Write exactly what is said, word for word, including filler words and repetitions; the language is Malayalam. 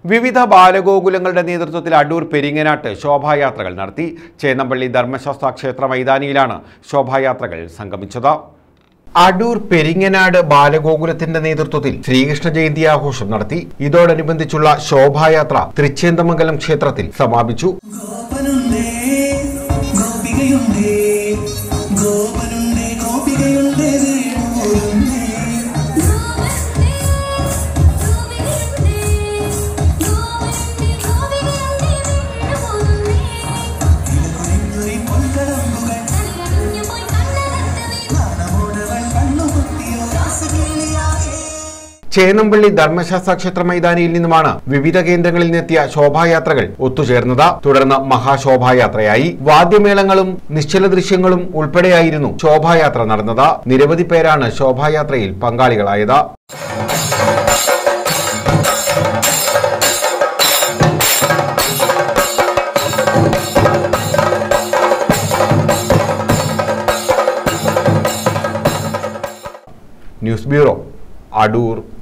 വിവിധ ബാലഗോകുലങ്ങളുടെ നേതൃത്വത്തിൽ അടൂർ പെരിങ്ങനാട്ട് ശോഭായാത്രകൾ നടത്തി. ചേന്നമ്പള്ളി ധർമ്മശാസ്ത്ര ക്ഷേത്ര മൈതാനിയിലാണ് ശോഭായാത്രകൾ സംഗമിച്ചത്. അടൂർ പെരിങ്ങനാട് ബാലഗോകുലത്തിന്റെ നേതൃത്വത്തിൽ ശ്രീകൃഷ്ണ ജയന്തി ആഘോഷം നടത്തി. ഇതോടനുബന്ധിച്ചുള്ള ശോഭായാത്ര തൃച്ചേന്തമംഗലം ക്ഷേത്രത്തിൽ സമാപിച്ചു. ചേന്നമ്പള്ളി ധർമ്മശാസ്ത്ര ക്ഷേത്ര മൈതാനിയിൽ നിന്നുമാണ് വിവിധ കേന്ദ്രങ്ങളിൽ നിന്നെത്തിയ ശോഭായാത്രകൾ ഒത്തുചേർന്നത്. തുടർന്ന് മഹാശോഭായാത്രയായി. വാദ്യമേളങ്ങളും നിശ്ചല ദൃശ്യങ്ങളും ഉൾപ്പെടെയായിരുന്നു ശോഭായാത്ര നടന്നത്. നിരവധി പേരാണ് ശോഭായാത്രയിൽ പങ്കാളികളായത്. News bureau, Adoor.